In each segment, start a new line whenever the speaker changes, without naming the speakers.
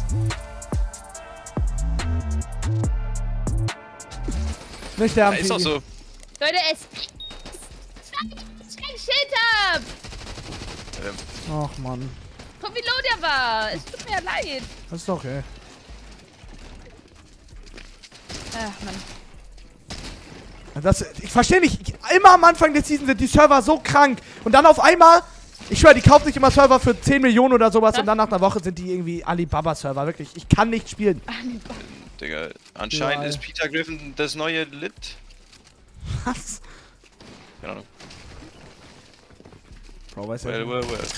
Nicht sterben.
Ja, ist doch so.
Leute, es kein Schild hab.
Ach Mann.
Guck, wie low der war. Es tut mir ja leid.
Das ist okay.
Ach, Mann.
Ich verstehe nicht. Immer am Anfang der Season sind die Server so krank. Und dann auf einmal, ich schwöre, die kaufen sich immer Server für 10 Millionen oder sowas.
Was?
Und dann nach einer Woche sind die irgendwie Alibaba-Server. Wirklich, ich kann nicht spielen.
Digga, anscheinend
Ja,
ist Peter Griffin das neue Lit.
Was?
Keine Ahnung.
Bro, weiß ja
Well,
nicht.
well, well.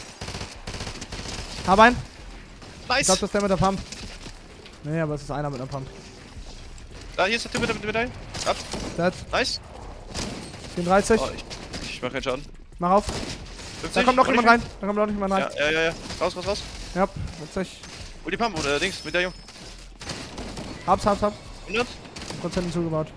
Hab einen. Ich
Nice!
glaub, das ist der mit der Pump. Nee, aber es ist einer mit einer Pump.
Da, hier ist der Typ mit der Medaille. Ab.
Dead.
Nice.
34.
Oh, ich mach keinen Schaden.
Mach auf.
50.
Da kommt noch jemand rein. Da kommt noch jemand rein.
Ja. Raus, raus, raus.
Ja, witzig.
Oh, die Pump oder Dings, Medaillon.
Hab's.
100.
100% hinzugebaut.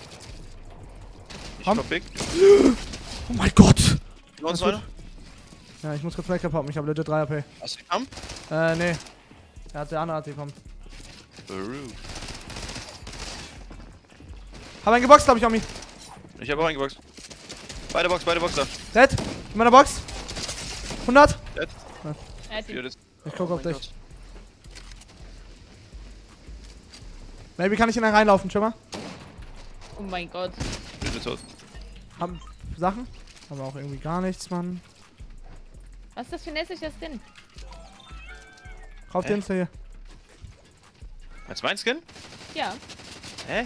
Ich
Komm.
komm big.
Oh mein Gott.
Noch
gut.
einer.
Ja, ich muss kurz wegpoppen. Ich habe legit 3 AP.
Hast du die Pump?
Nee. Der andere hat die bekommen. Hab einen geboxt, glaub ich, Omi.
Ich habe auch eingeboxt. Beide Box da.
Dead. In meiner Box. 100.
Dead.
Er hat ihn.
Ich guck auf
mein
dich.
Gott.
Maybe kann ich in einen reinlaufen, schon mal.
Oh mein Gott.
Ich bin tot.
Haben Sachen. Aber auch irgendwie gar nichts, Mann.
Was ist das für ein hässliches Skin?
Kauf dir Insta hier.
Meinst du mein Skin?
Ja.
Hä?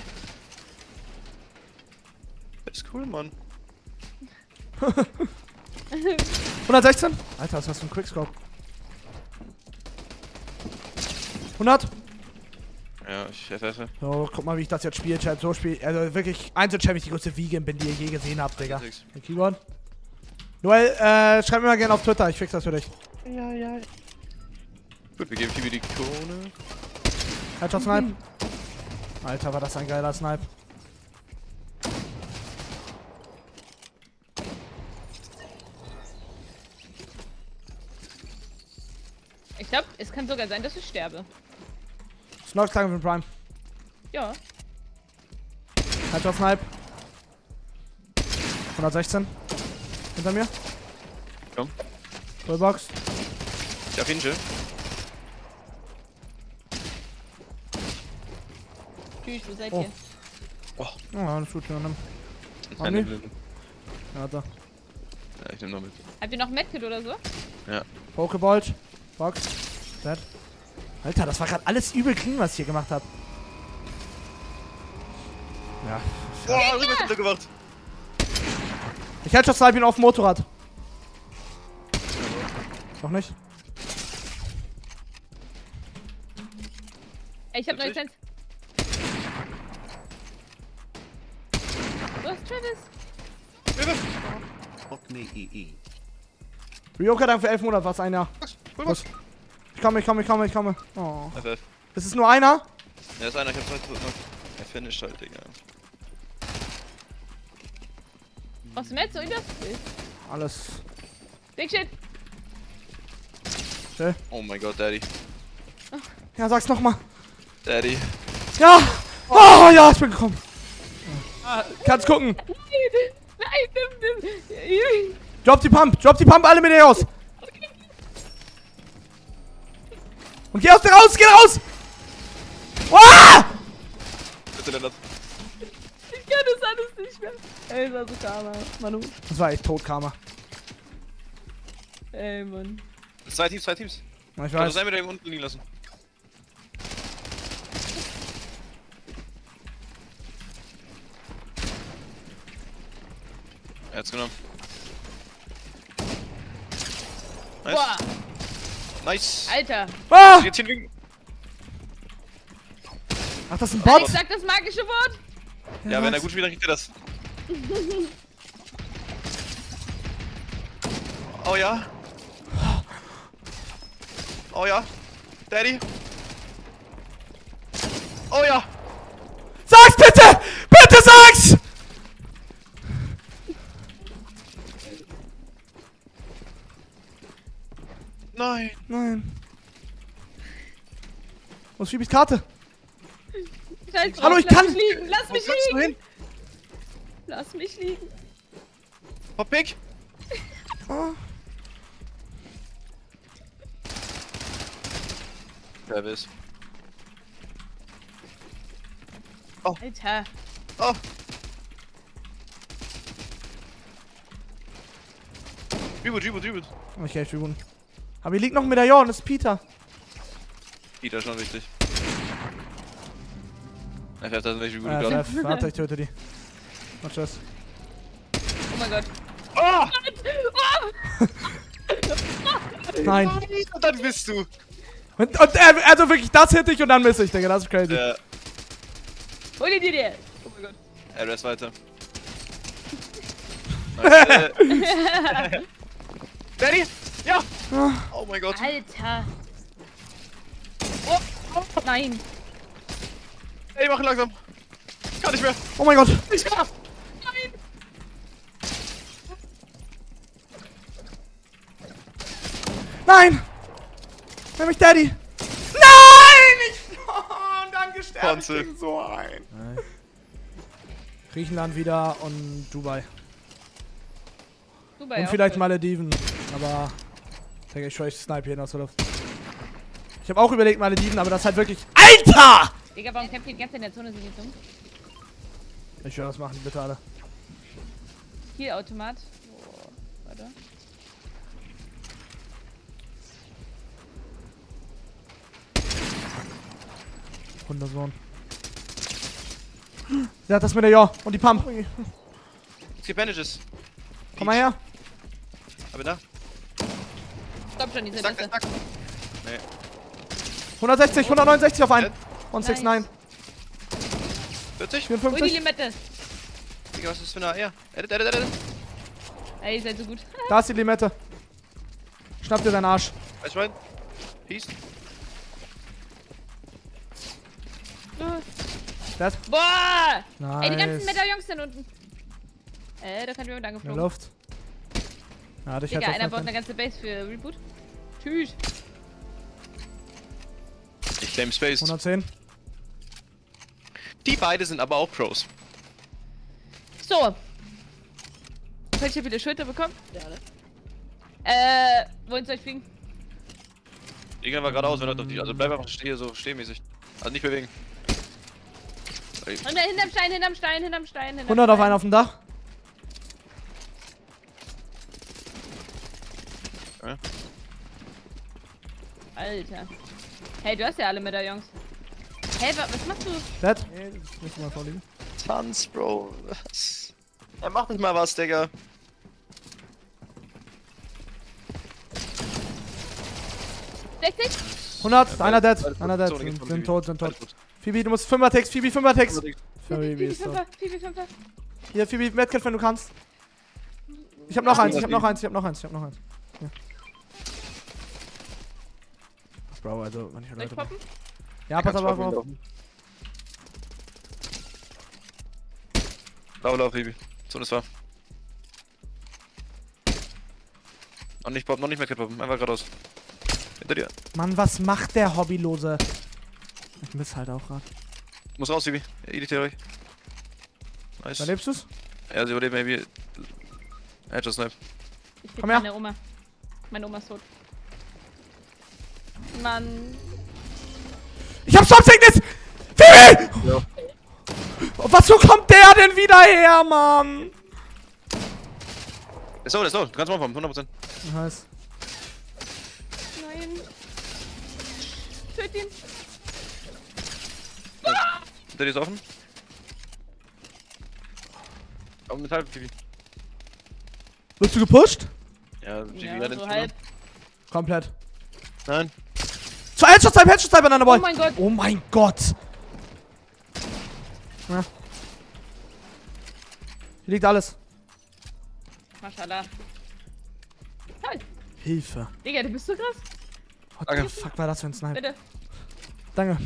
Das ist cool, Mann.
116. Alter, was hast du für ein Quickscope? 100.
Ja, ich FF.
So, guck mal, wie ich das jetzt spiele, Chat. So spiel. Also wirklich, Einzelchamp ist die größte Vegan bin, die ihr je gesehen habt, Digga. Mit Keyboard. Noel, schreib mir mal gerne auf Twitter, ich fix das für dich.
Ja. Gut, wir geben Phoebe die Krone.
Headshot Snipe. Alter, war das ein geiler Snipe.
Ich glaube, es kann sogar sein, dass ich sterbe.
Snorks Klang von Prime.
Ja.
Headshot Snipe. 116. Hinter mir.
Komm.
Fullbox.
Ich hab ihn schon.
Tschüss, wo seid
Oh.
ihr?
Oh.
Ja, das tut mir noch.
Nein,
nee.
nimm.
Ja, da.
Ja, ich nehm noch mit.
Habt ihr noch Medkit oder so?
Ja.
Pokeball. Box. Dead. Alter, das war gerade alles übel clean, was ich hier gemacht habe. Ja.
Boah, rüber gemacht.
Ich Headshot Snipe ihn auf dem Motorrad. Noch nicht?
Ey, ich hab neue
Wirklich?
Lizenz. Wo ist Travis?
Fuck me, EE.
Ryoka, danke für 11 Monate, was ein Jahr.
Was?
Ich komme. Oh.
FF.
Ist es nur einer?
Ja, ist einer, ich hab zwei tot noch. Er finisht halt, Digga.
Was Med so das?
Alles.
Big Shit.
Okay.
Oh mein Gott, Daddy.
Ja, sag's nochmal.
Daddy.
Ja! Oh ja, ich bin gekommen. Kannst gucken.
Nein.
Drop die Pump, alle mit dir raus. Und geh raus, geh raus! Ah!
Bitte, Lennart.
Ich kann das alles nicht mehr. Ey, das war so Karma. Manu.
Das war echt Todkarma.
Ey, Mann.
Zwei Teams.
Ich
Ich kann
weiß.
das einmal da unten liegen lassen. Er hat's genommen. Nice.
Boah,
Nice.
Alter.
Ah!
Jetzt hier liegen.
Ach, das ist ein
Alex
Bot?
sagt das magische Wort.
Ja, wenn er gut spielt, dann kriegt er das. Oh ja. Oh ja. Daddy. Oh ja.
Sag's bitte! Bitte sag's!
Nein.
Nein. Wo ist Phoebes Karte?
Scheiß drauf,
Hallo, ich
lass
kann-
mich liegen. Lass mich
Wo kannst du
liegen.
hin?
Lass mich liegen.
Hop, Pick!
Oh.
Travis.
Alter.
Oh! Reboot.
Ich helfe Tribun. Aber hier liegt noch ein Medaillon, das ist Peter.
Peter schon wichtig. Ich weiß nicht, wie gut
Ja,
du gerade.
Chef, warte, ich töte die. Mach das.
Oh mein Gott.
Oh!
Nein.
Und dann bist du.
Und also wirklich, das hätte ich und dann misse ich, Digga, das ist crazy.
Ja.
Hol dir. Oh mein Gott.
Er ist weiter. Nice. Daddy! Ja! Oh mein Gott.
Alter. Oh. Nein.
Ey, mach langsam. Kann nicht mehr.
Oh mein Gott.
Ich schaff!
Nein.
Nein! Nimm mich Daddy! Nein! Und dann gesterben
Konze.
gegen so ein. Griechenland wieder und Dubai.
Dubai
Und
auch
vielleicht
cool.
Malediven. Aber, Digga, ich schwör, ich snipe hier aus der Luft. Ich habe auch überlegt Malediven, aber das ist halt wirklich... Alter!
Digga, warum kämpft ihr die ganze Zeit in der Zone? Sind die dumm?
Ich will das machen, bitte alle.
Hier, Automat. Oh, warte.
Hundersohn. Der hat das Medaillon und die Pump.
Es gibt Bandages.
Komm mal her.
Aber da.
Stopp schon, diese
Zack,
Liste.
zack. Nee.
160, 169 auf einen. Und
Nice.
69,
40?
Hol die
54.
Limette.
Digga, was ist das für eine AR? Edit.
Ey, ihr seid so gut.
Da ist die Limette. Schnapp dir deinen Arsch.
Weißt du, rein? Peace.
Das.
Boah!
Nice.
Ey, die ganzen Medaillons sind unten. Da kann jemand
In der
angeflogen.
Luft. Ja, dich
Digga,
hat
einer baut eine ganze Base für Reboot. Tschüss.
Ich claim Space.
110.
Die beide sind aber auch Pros.
So. Soll ich hier wieder Schulter bekommen? Ja, ne? Wohin soll ich fliegen?
Irgendwann war geradeaus, wenn Leute auf die. Also bleib einfach hier so stehmäßig. Also nicht bewegen. Ey,
Und da hinterm Stein.
100 auf einen auf dem Dach.
ja.
Alter. Hey, du hast ja alle Medaillons. Hey, was machst du?
Dead. Nee, das müssen wir vorliegen.
Tanz, Bro. Was? Er macht nicht mal was, Digga.
Richtig?
100, einer dead.
Alles gut,
Einer dead.
Zone geht von
Sind
Phoebe.
tot.
Alles gut.
Phoebe, du musst 5er Text. Phoebe, 5er Text.
Alles
Phoebe ist tot.
Phoebe 5.
Hier, Phoebe, Medkit, wenn du kannst. Ich hab noch eins, ich hab noch eins. Hier. Bro, also, manche
Soll ich
Leute.
poppen?
Ja, pass aber auf.
Lauf, Baby. So, das war. Noch nicht poppen, noch nicht mehr poppen. Einfach geradeaus. Hinter dir.
Mann, was macht der Hobbylose? Ich miss halt auch grad.
Muss raus, Baby. Editiere euch. Nice.
Überlebst du's?
Ja, sie überlebt maybe. Headshot Snipe.
Ich bin
Komm her.
meine Oma. Meine Oma ist tot. Mann.
Ich hab Stop-Sickness! Phoebe!
Ja.
Was, wo kommt der denn wieder her, Mann?
Ist so. Du kannst mal pompen, 100%.
Nice.
Nein. Töt ihn.
Hinter dir ist offen. Auf Metall, Baby.
Wirst du gepusht?
Ja, die
Ja,
werden
so
nicht
halb.
Komplett.
Nein.
Zwei Headshot-Type aneinander, Boy!
Oh mein Gott.
Oh mein Gott! Ja. Hier liegt alles.
Maschallah. Toll.
Hilfe.
Digga, du bist so krass.
What
Danke.
the fuck war das für ein Snipe?
Bitte.
Danke.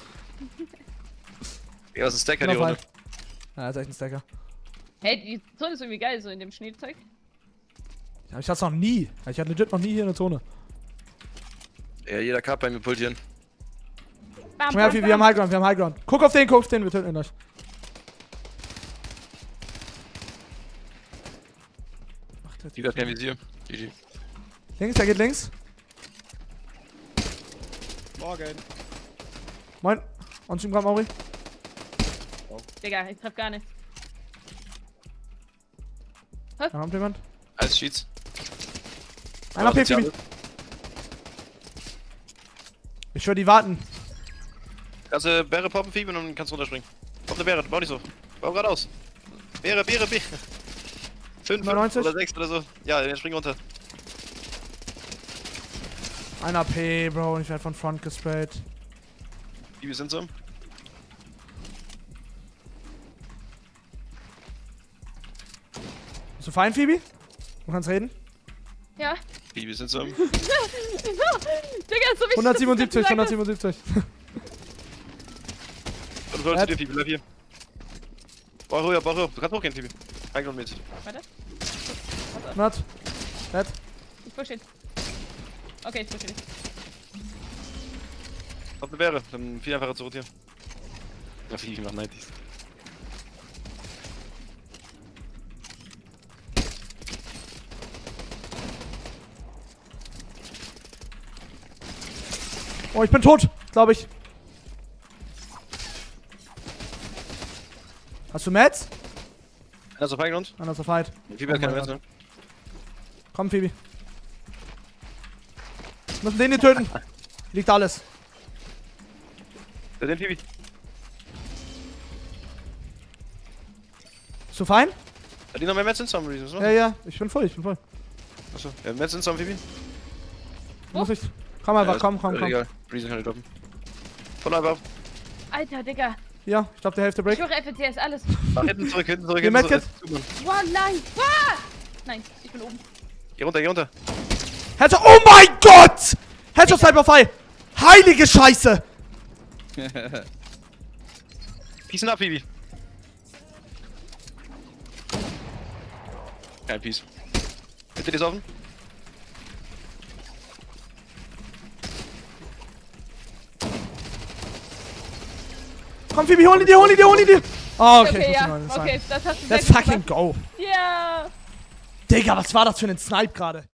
Ja, was ist ein Stacker, die
105.
Runde.
Ja, das ist echt ein Stacker.
Hey, die Zone ist irgendwie geil, so in dem Schneezeug.
Ja, ich hatte noch nie. Ich hatte legit noch nie hier eine Zone.
Ja, jeder Cup bei mir pultieren.
Bam,
Komm her,
bam,
wir haben Highground, wir haben Highground. Guck auf den, wir töten ihn euch.
Die hat kein Visier. GG.
Links, der geht links.
Morgen.
Moin. On Stream gerade, Mauri.
Digga, ich treff gar nicht.
Da kommt jemand.
Alles Cheats.
Einer Pfeil. Ich höre die warten.
Kannst du Bäre poppen, Phoebe, und dann kannst du runterspringen. Kommt eine Bäre, bau nicht so. Bau geradeaus. Bäre. 5
99?
oder 6 oder so. Ja, dann spring runter.
Einer P, Bro, und ich werde von Front gesprayt.
Phoebe sind so.
Bist du fein, Phoebe? Du kannst reden.
Ja.
Phoebe sind so.
Digga, ist so wichtig.
177, 177.
Du sollst dir, Phoebe, bleib hier. Bau rüber. Du kannst hochgehen, Phoebe. Highground-mäßig.
Warte.
Not. Dead.
Ich push ihn. Okay, ich push ihn nicht.
Kommt eine Bäre, dann viel einfacher zu rotieren. Ja, Phoebe macht 90.
Oh, ich bin tot, glaube ich. Hast du Mats?
Einer ist auf Highground.
Einer ist auf Fight.
Phoebe hat keine
mein
Mets, ne?
Komm, Phoebe. Wir müssen den hier töten. Liegt alles.
Den Phoebe.
Bist du fein?
Hat die noch mehr Mets in some reasons,
Ja,
ne?
ja, ich bin voll.
Achso, ja, Mets in some, Phoebe?
Muss ich. Komm einfach, komm.
Egal, Reason kann ich droppen. Voll einfach.
Alter, Digga.
Ja, ich glaube, der Hälfte Break.
Ich höre FNCS, alles.
Hinten zurück.
Geh Medkit.
Wow, nein. Ah! Nein, ich bin oben.
Geh runter.
Headshot. Oh mein Gott! Headshot Cyberfire. Heilige Scheiße.
Peace ab, Phoebe. Kein Peace. Bitte ist offen.
Komm, Phoebe, hol ihn dir. Oh, okay,
Okay,
ich
ja.
muss ihn
Okay, das hast du
Let's
sehr gut
fucking
gemacht.
go.
Ja.
Digga, was war das für ein Snipe gerade?